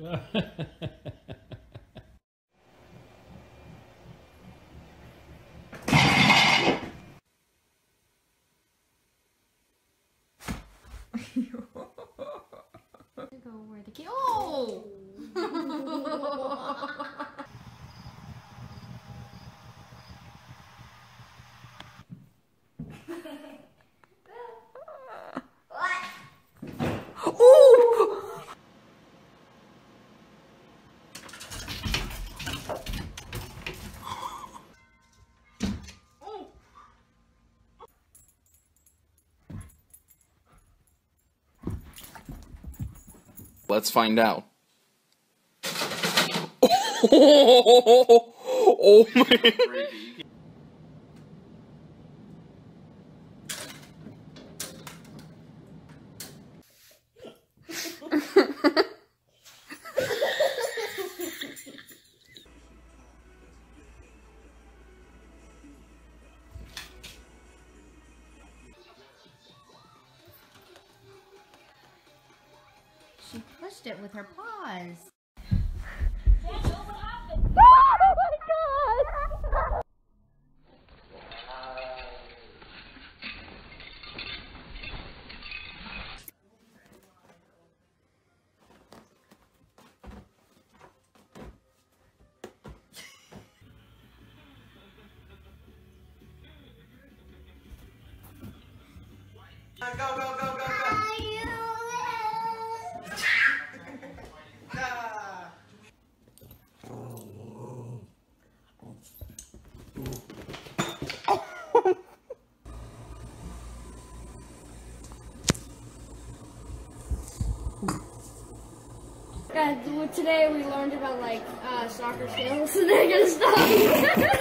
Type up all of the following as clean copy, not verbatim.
Go where the key. Oh! Let's find out. Oh man. She pushed it with her paws. Go, go, go, go, go. Guys, today we learned about like soccer skills and that kind of stuff.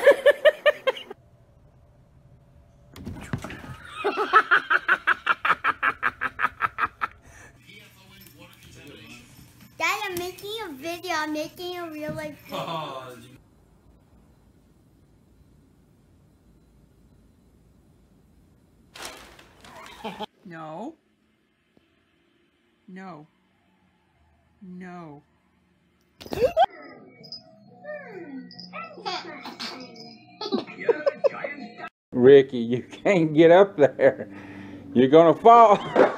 Dad, I'm making a video. I'm making a real life video. No. No. No. Ricky, you can't get up there. You're gonna fall.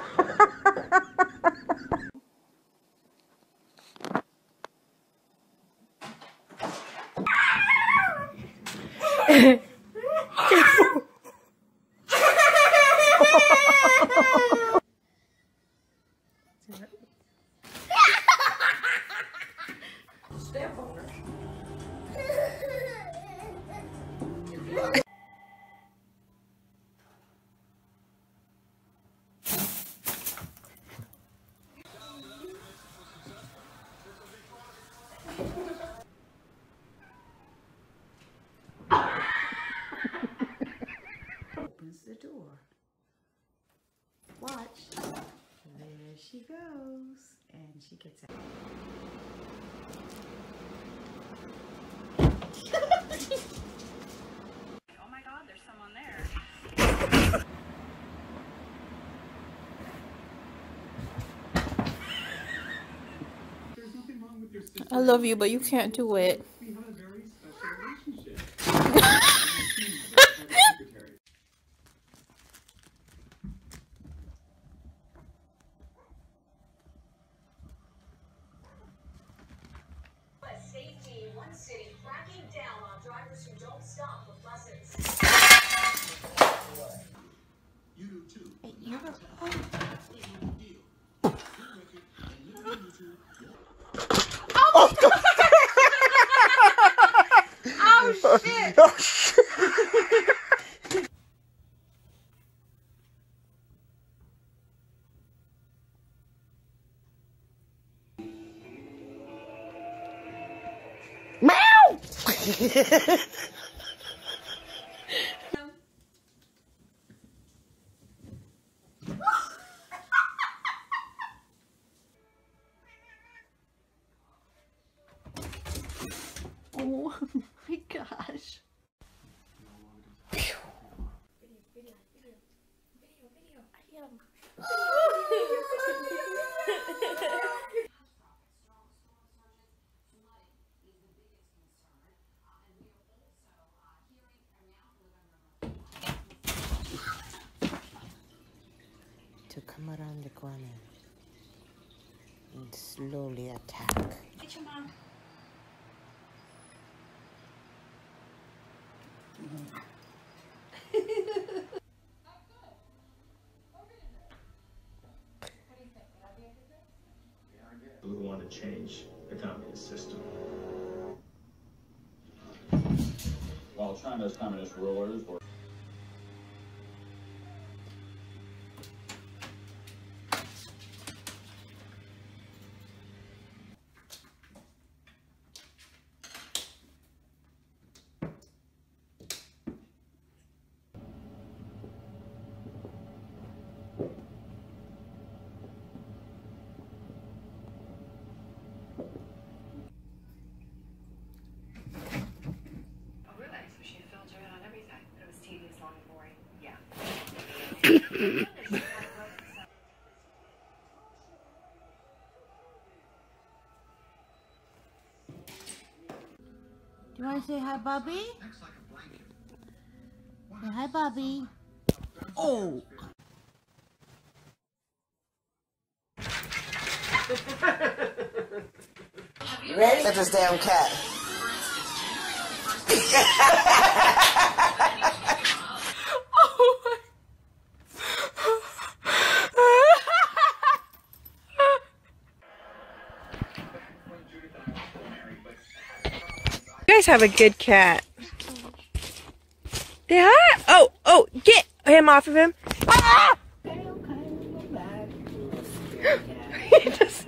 Step on her. Opens the door. Watch. There she goes. And she gets out. Oh my God, there's someone there. I love you, but you can't do it. Safety in one city cracking down on drivers who don't stop for buses. You do too. Oh shit! Oh, shit. Oh my gosh. come around the corner and slowly attack. Get your mom. Who want to change the communist system? While China's communist rulers were Do you want to say hi, Bobby? Say hi, Bobby. Oh! Ready? Let this damn cat. You guys have a good cat. Yeah. Oh, get him off of him. Ah! He just...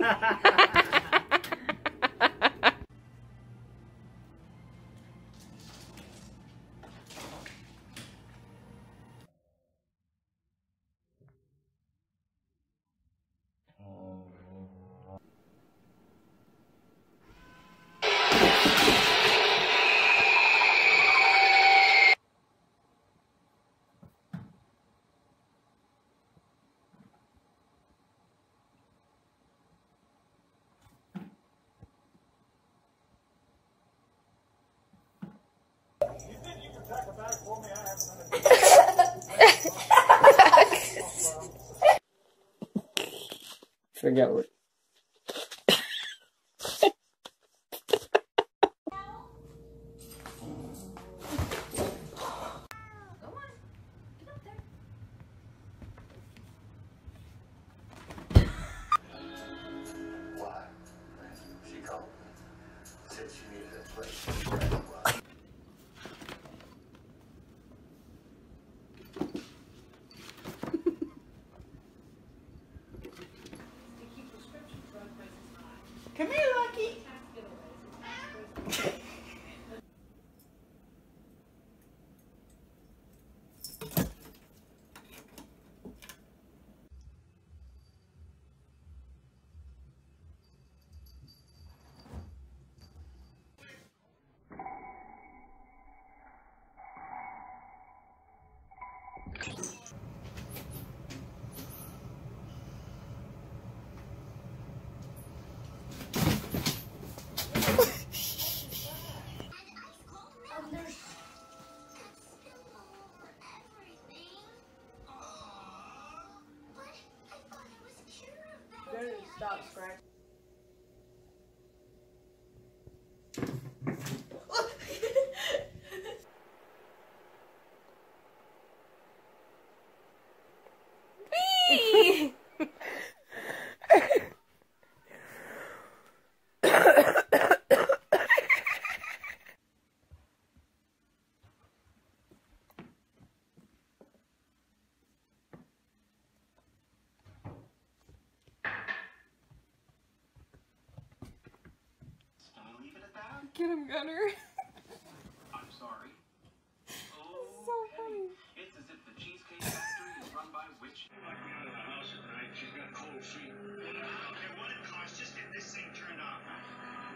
Forget what. She called me. Said she needed a place. Come here, Lucky. Stop scratching. Get him, Gunner. I'm sorry. Oh, So funny. it's as if the Cheesecake Factory is run by witch. Like me out of the house at night, she's got cold feet. I don't care what it costs, just get this thing turned off.